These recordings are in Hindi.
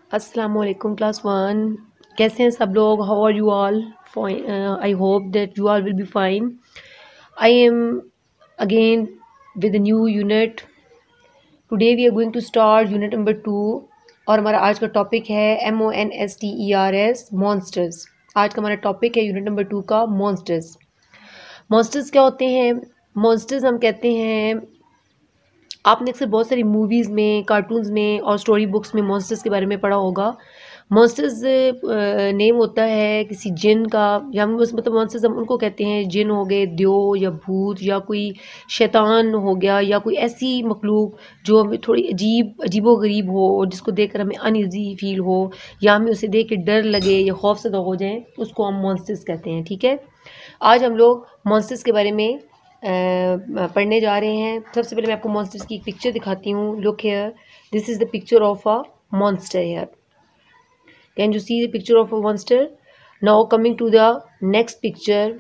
अस्सलाम वालेकुम क्लास वन। कैसे हैं सब लोग? How are you all? I hope that you all will be fine. I am again with new unit. Today we are going to start unit number 2 और हमारा आज का टॉपिक है MONSTERS मॉन्स्टर्स। आज का हमारा टॉपिक है यूनिट नंबर 2 का मॉन्स्टर्स। मॉन्स्टर्स क्या होते हैं? मॉन्स्टर्स हम कहते हैं, आपने अक्सर बहुत सारी मूवीज़ में, कार्टून्स में और स्टोरी बुक्स में मॉन्स्टर्स के बारे में पढ़ा होगा। मॉन्स्टर्स नेम होता है किसी जिन का, या हम उस मतलब मॉन्स्टर्स हम उनको कहते हैं, जिन हो गए, द्यो या भूत, या कोई शैतान हो गया, या कोई ऐसी मखलूक जो हमें थोड़ी अजीबो-गरीब हो और जिसको देखकर हमें अनईज़ी फील हो, या हमें उसे देख के डर लगे या खौफज़दा हो जाएँ, उसको हम मॉन्स्टर्स कहते हैं। ठीक है, आज हम लोग मॉन्स्टर्स के बारे में पढ़ने जा रहे हैं। सबसे पहले मैं आपको मॉन्स्टर्स की एक पिक्चर दिखाती हूँ। Look here, this is the picture of a monster here. Can you see the picture of a monster? Now coming to the next picture,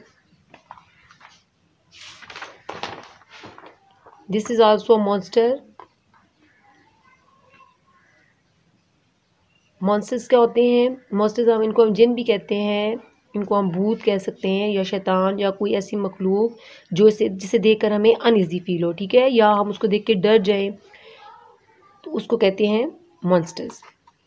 this is also a monster. Monsters क्या होते हैं? मॉन्स्टर्स इनको हम जिन भी कहते हैं, इनको हम भूत कह सकते हैं, या शैतान, या कोई ऐसी मखलूक जो जिसे देखकर हमें अनईज़ी फील हो, ठीक है, या हम उसको देख के डर जाएं, तो उसको कहते हैं मॉन्स्टर्स।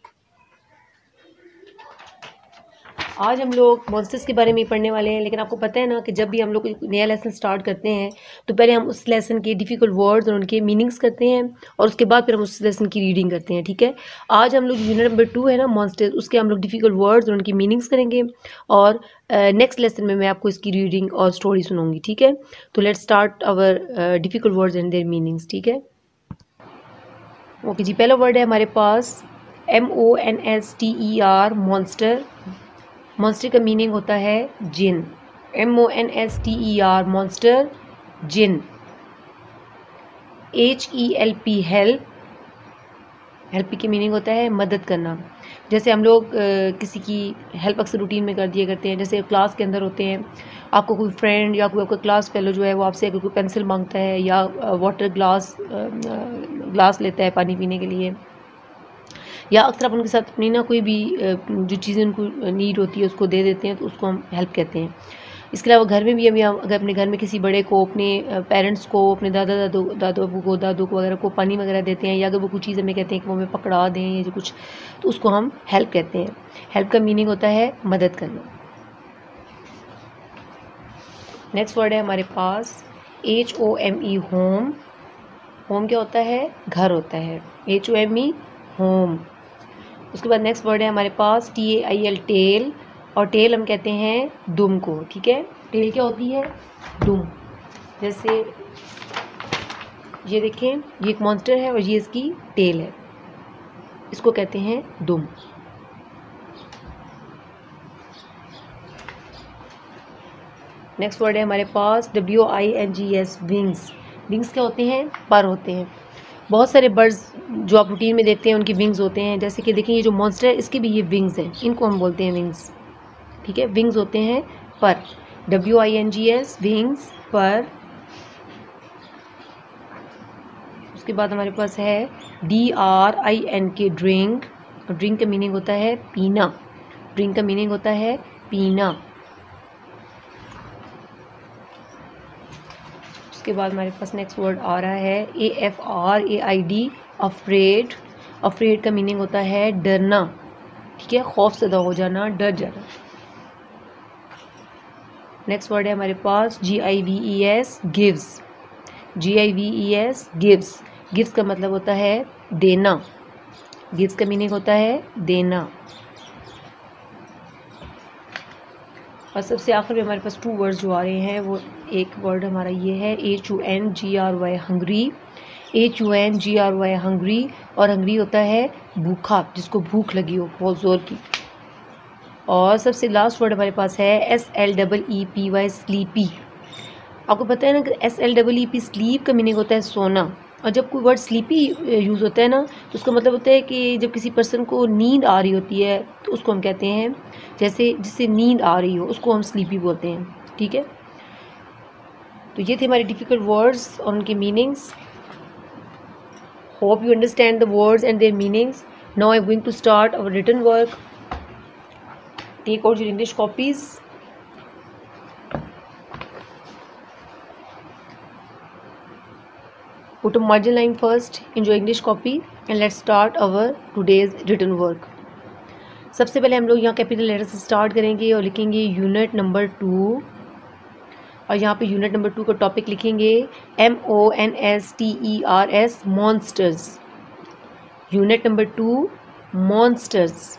आज हम लोग मॉन्स्टर्स के बारे में पढ़ने वाले हैं, लेकिन आपको पता है ना कि जब भी हम लोग कोई नया लेसन स्टार्ट करते हैं तो पहले हम उस लेसन के डिफ़िकल्ट वर्ड्स और उनके मीनिंग्स करते हैं, और उसके बाद फिर हम उस लेसन की रीडिंग करते हैं। ठीक है, आज हम लोग यूनिट नंबर 2 है ना मॉन्स्टर्स, उसके हम लोग डिफ़िकल्ट वर्ड्स और उनकी मीनिंग्स करेंगे, और नेक्स्ट लेसन में मैं आपको इसकी रीडिंग और स्टोरी सुनाऊंगी। ठीक है, तो let's start our difficult words and their meanings. ठीक है, ओके जी, पहला वर्ड है हमारे पास MONSTER मॉन्स्टर। मॉन्स्टर का मीनिंग होता है जिन। MONSTER मॉन्स्टर, जिन। HELP हेल्प, हेल्प की मीनिंग होता है मदद करना। जैसे हम लोग किसी की हेल्प अक्सर रूटीन में कर दिया करते हैं, जैसे क्लास के अंदर होते हैं, आपको कोई फ्रेंड या कोई आपका क्लास फेलो जो है वो आपसे अगर कोई पेंसिल मांगता है या वाटर ग्लास लेता है पानी पीने के लिए, या अक्सर आप उनके साथ अपनी ना कोई भी जो चीज़ें उनको नीड होती है उसको दे देते हैं, तो उसको हम हेल्प कहते हैं। इसके अलावा घर में भी हम अगर अपने घर में किसी बड़े को, अपने पेरेंट्स को, अपने दादू को, दादू को वगैरह को पानी वगैरह देते हैं, या अगर वो कुछ चीज़ हमें कहते हैं कि वो हमें पकड़ा दें या जो कुछ, तो उसको हम हेल्प कहते हैं। हेल्प का मीनिंग होता है मदद करना। नेक्स्ट वर्ड है हमारे पास HOME होम। होम क्या होता है? घर होता है। HOME home. उसके बाद नेक्स्ट वर्ड है हमारे पास TAIL टेल, और टेल हम कहते हैं दुम को। ठीक है, टेल क्या होती है? दुम। जैसे ये देखें, ये एक मॉन्स्टर है और ये इसकी टेल है, इसको कहते हैं दुम। नेक्स्ट वर्ड है हमारे पास WINGS विंग्स। विंग्स क्या होते हैं? पर होते हैं। बहुत सारे बर्ड्स जो आप रूटीन में देखते हैं उनकी विंग्स होते हैं, जैसे कि देखिए ये जो मॉन्स्टर है इसके भी ये विंग्स हैं, इनको हम बोलते हैं विंग्स। ठीक है, विंग्स होते हैं पर। WINGS विंग्स, पर। उसके बाद हमारे पास है DRINK ड्रिंक, और ड्रिंक का मीनिंग होता है पीना। ड्रिंक का मीनिंग होता है पीना। उसके बाद हमारे पास नेक्स्ट वर्ड आ रहा है AFRAID अफ्रेड। अफ्रेड का मीनिंग होता है डरना। ठीक है, खौफज़दा हो जाना, डर जाना। नेक्स्ट वर्ड है हमारे पास GIVES gives. GIVES gives. Gives का मतलब होता है देना। गिव्स का मीनिंग होता है देना। और सबसे आखिर में हमारे पास 2 वर्ड्स जो आ रहे हैं, वो एक वर्ड हमारा ये है HUNGRY हंग्री। HUNGRY हंग्री, और हंग्री होता है भूखा, जिसको भूख लगी हो बहुत ज़ोर की। और सबसे लास्ट वर्ड हमारे पास है SLEEPY स्लीपी। आपको पता है ना कि SLEEP स्लीप का मीनिंग होता है सोना, और जब कोई वर्ड स्लीपी यूज़ होता है ना तो उसका मतलब होता है कि जब किसी पर्सन को नींद आ रही होती है तो उसको हम कहते हैं, जैसे जिससे नींद आ रही हो उसको हम स्लीपी बोलते हैं। ठीक है, तो ये थे हमारे डिफ़िकल्ट वर्ड्स और उनके meanings. Hope you understand the words and their meanings. Now I'm going to start our written work. Take out your English copies. Put a margin line first in your English copy and let's start our today's written work. सबसे पहले हम लोग यहाँ कैपिटल लेटर से स्टार्ट करेंगे और लिखेंगे यूनिट नंबर 2 और यहाँ पे यूनिट नंबर 2 का टॉपिक लिखेंगे MONSTERS monsters. Unit number 2 monsters.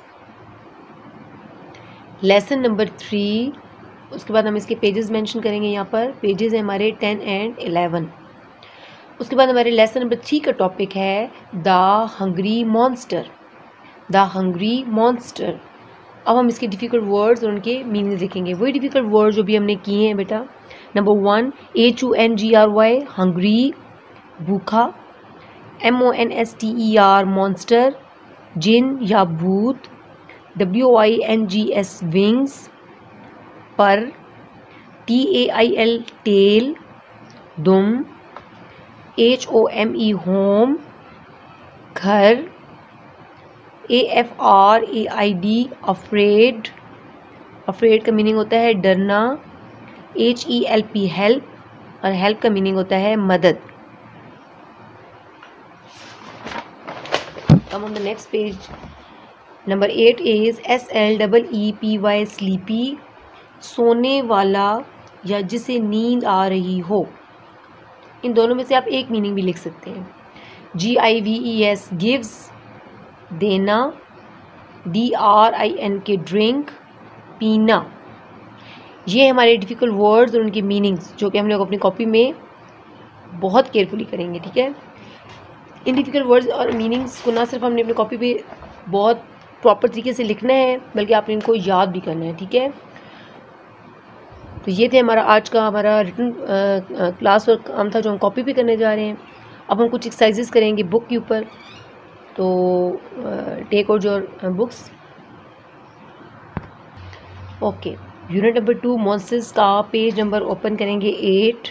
Lesson number 3, उसके बाद हम इसके पेजेस मेंशन करेंगे। यहाँ पर पेजेस हैं हमारे 10 एंड 11। उसके बाद हमारे लेसन नंबर 3 का टॉपिक है the hungry monster. The hungry monster. अब हम इसके डिफ़िकल्ट वर्ड्स और उनके मीनिंग लिखेंगे। वही डिफ़िकल्ट वर्ड जो भी हमने किए हैं बेटा। नंबर 1 HUNGRY हंग्री भूखा। MONSTER मॉन्स्टर जिन या भूत। WINGS विंग्स पर। TAIL टेल दुम। HOME होम घर। AFRAID afraid. अफ्रेड का मीनिंग होता है डरना। HELP हेल्प और हेल्प का मीनिंग होता है मदद। Come on the next page. Number 8 is SLEEPY sleepy सोने वाला या जिसे नींद आ रही हो। इन दोनों में से आप एक मीनिंग भी लिख सकते हैं। GIVES गिव्स देना। DRINK ड्रिंक पीना। ये हमारे डिफ़िकल्ट वर्ड्स और उनके मीनिंग्स जो कि हम लोग अपनी कॉपी में बहुत केयरफुली करेंगे, ठीक है। इन डिफ़िकल्ट वर्ड्स और मीनिंग्स को ना सिर्फ हमने अपनी कॉपी पे बहुत प्रॉपर तरीके से लिखना है बल्कि आपने इनको याद भी करना है, ठीक है। तो ये थे हमारा रिटन क्लास वर्क काम था जो हम कॉपी पे करने जा रहे हैं। अब हम कुछ एक्सरसाइजेस करेंगे बुक के ऊपर। तो take out your books. Okay, unit number 2 monsters का पेज नंबर ओपन करेंगे 8।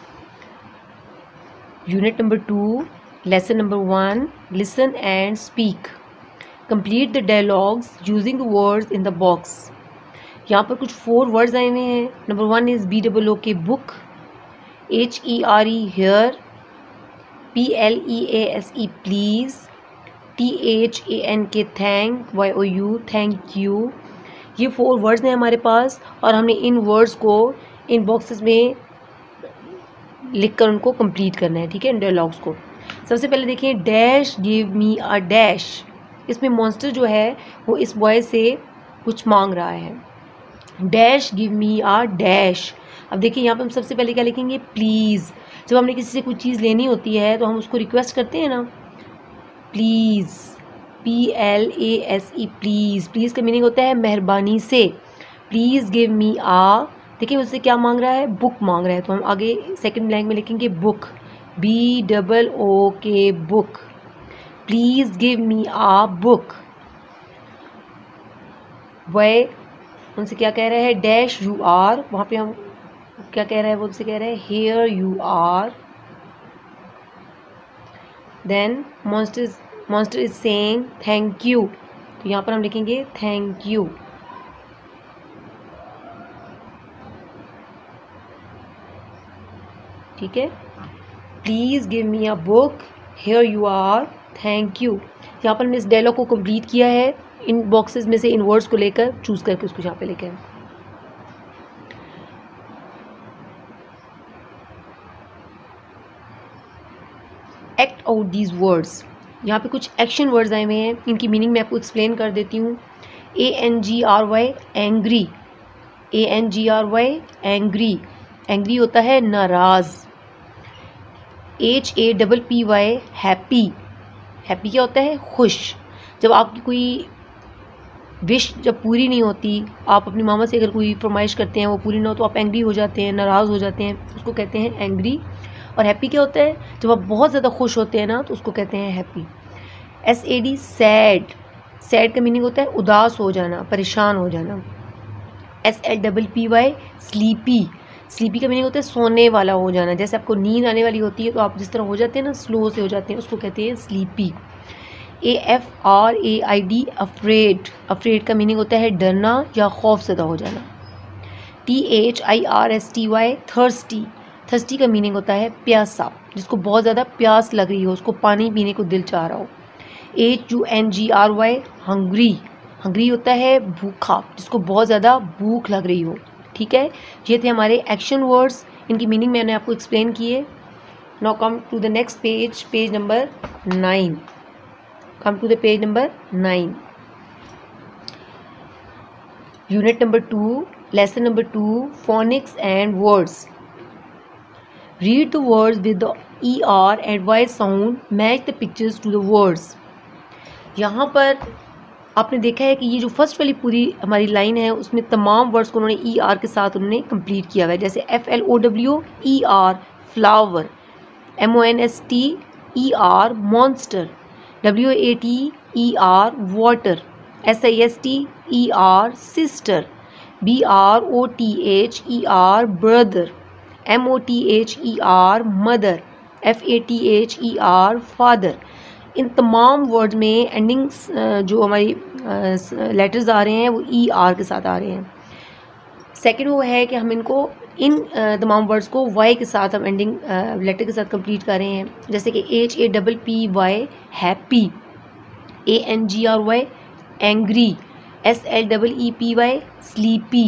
Unit number 2 lesson number 1 listen and speak. Complete the dialogues using the words in the box. यहाँ पर कुछ 4 वर्ड्स आए हुए हैं। Number 1 is BOOK book. HERE here. PLEASE please. THANK thank. YOU thank you. ये 4 वर्ड्स हैं हमारे पास और हमने इन वर्ड्स को इन बॉक्सेस में लिखकर उनको कंप्लीट करना है, ठीक है, इन डायलॉग्स को। सबसे पहले देखें dash give me a dash. इसमें मॉन्स्टर जो है वो इस बॉय से कुछ मांग रहा है। Dash give me a dash. अब देखिए यहाँ पे हम सबसे पहले क्या लिखेंगे प्लीज़। जब हमने किसी से कोई चीज़ लेनी होती है तो हम उसको रिक्वेस्ट करते हैं ना, प्लीज़ PLASE प्लीज़। प्लीज़ का मीनिंग होता है मेहरबानी से। प्लीज़ गिव मी आ, देखिए उससे क्या मांग रहा है, बुक मांग रहा है। तो हम आगे सेकंड ब्लैंक में लिखेंगे book BOOK book. Please give me a book. वह उनसे क्या कह रहा है डैश यू आर। वहाँ पे हम क्या कह रहा है, वो उनसे कह रहा है here you are. Then monster is saying thank you. तो यहाँ पर हम लिखेंगे थैंक यू। ठीक है, please give me a book here you are thank you. यहाँ पर हमने इस डायलॉग को कंप्लीट किया है इन बॉक्सेस में से इन वर्ड्स को लेकर चूज करके उसको यहाँ पे लेकर। Act out these words. यहाँ पे कुछ एक्शन वर्ड्स आए हुए हैं, इनकी मीनिंग मैं आपको एक्सप्लेन कर देती हूँ। ANGRY angry. ANGRY angry. Angry होता है नाराज। HAPPY happy. हैप्पी क्या होता है खुश। जब आपकी कोई विश जब पूरी नहीं होती, आप अपनी मामा से अगर कोई फरमाइश करते हैं वो पूरी ना हो तो आप एंग्री हो जाते हैं, नाराज़ हो जाते हैं, उसको कहते हैं एंग्री। और हैप्पी क्या होता है, जब आप बहुत ज़्यादा खुश होते हैं ना तो उसको कहते हैं हैप्पी। SAD sad. सैड का मीनिंग होता है उदास हो जाना, परेशान हो जाना। SLPPY sleepy. स्लीपी का मीनिंग होता है सोने वाला हो जाना। जैसे आपको नींद आने वाली होती है तो आप जिस तरह हो जाते हैं ना, स्लो से हो जाते हैं, उसको कहते हैं स्लीपी। AFRAID अफ्रेड, अफ्रेड का मीनिंग होता है डरना या खौफज़दा हो जाना। THIRSTY थर्स्टी, थर्स्टी का मीनिंग होता है प्यासा, जिसको बहुत ज़्यादा प्यास लग रही हो, उसको पानी पीने को दिल चाह रहा हो। HUNGRY हंग्री, हंग्री होता है भूखा, जिसको बहुत ज़्यादा भूख लग रही हो। ठीक है, ये थे हमारे एक्शन वर्ड्स, इनकी मीनिंग मैंने आपको एक्सप्लेन किए। Now come to the next page, page number 9। Come to the page number 9, unit number 2, lesson number 2, phonics and words. Read the words with the ER and Y sound, match the pictures to the words. यहाँ पर आपने देखा है कि ये जो फर्स्ट वाली पूरी हमारी लाइन है उसमें तमाम वर्ड्स को उन्होंने ER के साथ उन्होंने कंप्लीट किया हुआ है, जैसे FLOW ER flower, MONST ER monster, WAT ER water, SIST ER sister, BROTH ER brother, MOTH ER mother, FATH ER father. इन तमाम वर्ड में एंडिंग्स जो हमारी लेटर्स आ रहे हैं वो ER के साथ आ रहे हैं। सेकंड वो है कि हम इनको इन तमाम वर्ड्स को Y के साथ हम एंडिंग लेटर के साथ कंप्लीट कर रहे हैं, जैसे कि HAPPY happy, ANGRY angry, SLEEPY sleepy,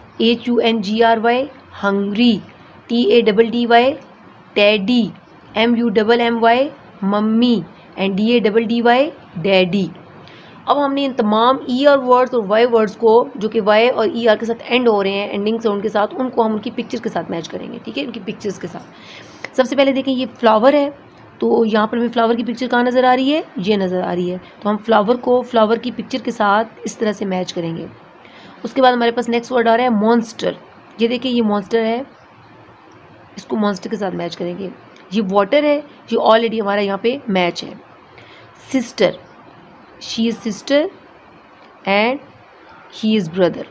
HUNGRY hungry, TADDY teddy, MUMMY mummy and DADDY daddy. अब हमने इन तमाम ER वर्ड्स और Y वर्ड्स को जो कि Y और ER के साथ एंड हो रहे हैं एंडिंग साउंड के साथ, उनको हम उनकी पिक्चर्स के साथ मैच करेंगे। ठीक है, उनकी पिक्चर्स के साथ। सबसे पहले देखें, ये फ्लावर है, तो यहाँ पर हमें फ्लावर की पिक्चर कहाँ नज़र आ रही है, ये नज़र आ रही है, तो हम फ्लावर को फ्लावर की पिक्चर के साथ इस तरह से मैच करेंगे। उसके बाद हमारे पास नेक्स्ट वर्ड आ रहा है मॉन्स्टर। ये देखिए, ये मॉन्स्टर है, इसको मॉन्स्टर के साथ मैच करेंगे। ये वाटर है, ये ऑलरेडी हमारा यहाँ पे मैच है। Sister, she is sister and he is brother,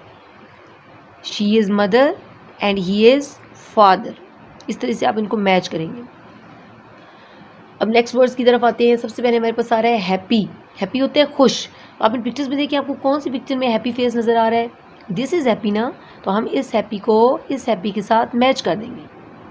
she is mother and he is father. इस तरह से आप इनको मैच करेंगे। अब नेक्स्ट वर्ड्स की तरफ आते हैं। सबसे पहले हमारे पास आ रहा है हैप्पी। हैप्पी होते हैं खुश। आप इन पिक्चर्स में देखिए, आपको कौन सी पिक्चर में हैप्पी फेस नज़र आ रहा है, दिस इज़ हैप्पी ना, तो हम इस हैप्पी को इस हैप्पी के साथ मैच कर देंगे।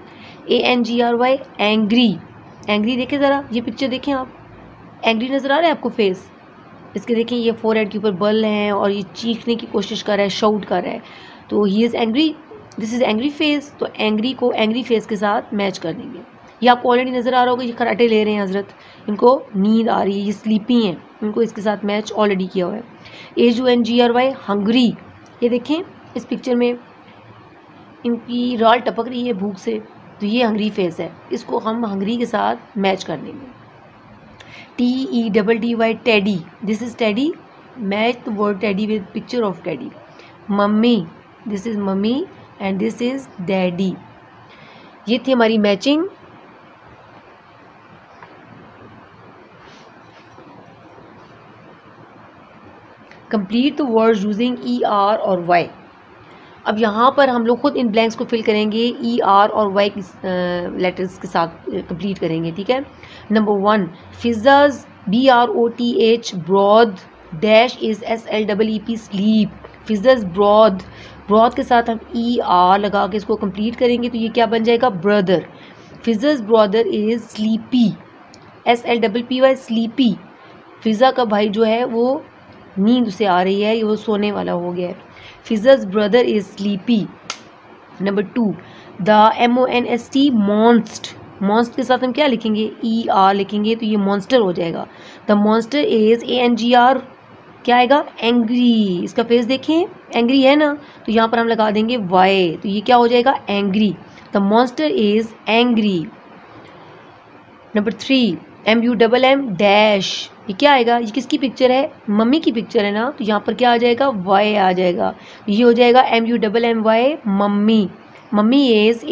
ANGRY एंग्री, एंग्री देखें ज़रा, ये पिक्चर देखें आप, एंग्री नज़र आ रहा है आपको फेस इसके। देखें, ये फोरहेड के ऊपर बल हैं और ये चीखने की कोशिश कर रहा है, शाउट कर रहा है, तो he is angry, this is angry face, तो एंग्री को एंग्री फेस के साथ मैच कर देंगे। ये आपको ऑलरेडी नज़र आ रहा होगा, ये खराटे ले रहे हैं हजरत, इनको नींद आ रही है, ये स्लीपी हैं, इनको इसके साथ मैच ऑलरेडी किया हुआ है। HUNGRY हंग्री, ये देखें इस पिक्चर में इनकी राल टपक रही है भूख से, तो ये हंग्री फेस है, इसको हम हंग्री के साथ मैच कर देंगे। TEDDY teddy, this is teddy, match the word teddy with picture of teddy. Mummy, this is mummy and this is daddy. ये थी हमारी matching. Complete the words using ER और Y। अब यहाँ पर हम लोग खुद इन ब्लैंक्स को फिल करेंगे, ER और Y की लेटर्स के साथ कंप्लीट करेंगे। ठीक है, number 1 Fiza's, BROTH broth, dash is SLEEP स्लीप। फिज़ाज ब्रॉड, ब्रॉड के साथ हम ER लगा के इसको कंप्लीट करेंगे, तो ये क्या बन जाएगा, brother. Fiza's brother is sleepy, SLEEPY sleepy. Fiza का भाई जो है वो नींद उसे आ रही है, ये वो सोने वाला हो गया है। Fiza's brother is sleepy. Number 2 the MONST monst, monst के साथ हम क्या लिखेंगे, ER लिखेंगे, तो ये मॉन्स्टर हो जाएगा। द मॉन्स्टर इज़ ANGR, क्या आएगा, एंग्री। इसका फेस देखें, एंग्री है ना, तो यहाँ पर हम लगा देंगे Y, तो ये क्या हो जाएगा, angry. The monster is angry. Number 3 MUMM dash, ये क्या आएगा, ये किसकी पिक्चर है, मम्मी की पिक्चर है ना, तो यहाँ पर क्या आ जाएगा, Y आ जाएगा, ये हो जाएगा MUMMY mummy. Mummy is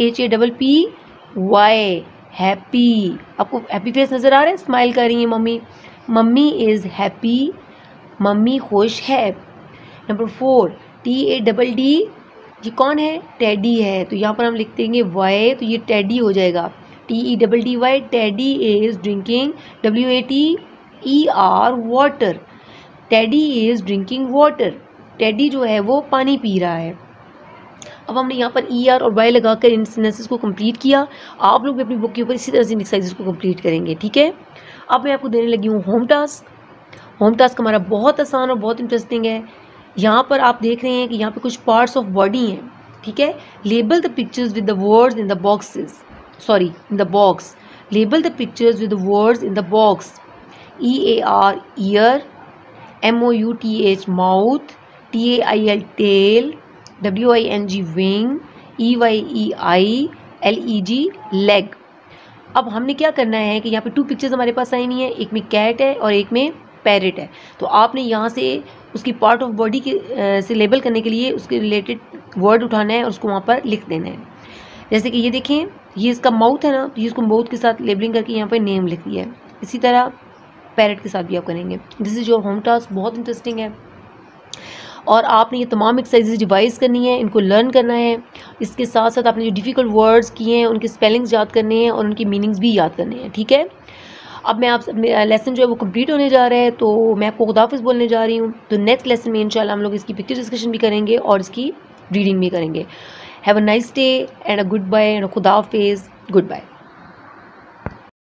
HAPPY happy. आपको हैप्पी फेस नज़र आ रहा है, स्माइल कर रही है मम्मी। मम्मी इज़ हैप्पी, मम्मी खुश है। नंबर 4 TADD, ये कौन है, टेडी है, तो यहाँ पर हम लिख देंगे Y, तो ये टेडी हो जाएगा। TEDDY teddy is drinking, WAT ER water, teddy is drinking water, teddy जो है वो पानी पी रहा है। अब हमने यहाँ पर ER और वाई लगाकर इन सेंटेंसेस को कंप्लीट किया। आप लोग भी अपनी बुक के ऊपर इसी तरह से इन एक्सरसाइजेस को कंप्लीट करेंगे, ठीक है। अब मैं आपको देने लगी हूँ होम टास्क। होम टास्क हमारा बहुत आसान और बहुत इंटरेस्टिंग है। यहाँ पर आप देख रहे हैं कि यहाँ पे कुछ पार्ट्स ऑफ बॉडी हैं, ठीक है। Label the pictures with the words in the boxes, sorry in the box, label the pictures with the words in the box. EAR ear, MOUTH mouth, TAIL tail, WING wing, EYEI, LEG leg. अब हमने क्या करना है कि यहाँ पे 2 पिक्चर्स हमारे पास आई हुई हैं, एक में कैट है और एक में पैरेट है। तो आपने यहाँ से उसकी पार्ट ऑफ बॉडी के से लेबल करने के लिए उसके रिलेटेड वर्ड उठाना है और उसको वहाँ पर लिख देना है। जैसे कि ये देखें, ये इसका माउथ है ना, तो ये इसको माउथ के साथ लेबलिंग करके यहाँ पर नेम लिख दिया है। इसी तरह पैरेट के साथ भी आप करेंगे। This is your home task, बहुत इंटरेस्टिंग है और आपने ये तमाम एक्सरसाइजेज रिवाइज करनी है, इनको लर्न करना है। इसके साथ साथ आपने जो डिफ़िकल्ट वर्ड्स किए हैं उनके स्पेलिंग्स याद करने हैं और उनकी मीनिंग्स भी याद करने हैं, ठीक है। अब मैं आप लेसन जो है वो कंप्लीट होने जा रहा है, तो मैं आपको खुदाफिज़ बोलने जा रही हूँ। तो नेक्स्ट लेसन में इंशाल्लाह हम लोग इसकी पिक्चर डिस्कशन भी करेंगे और इसकी रीडिंग भी करेंगे। Have a nice day and a goodbye and खुदाफिज़, गुड बाय।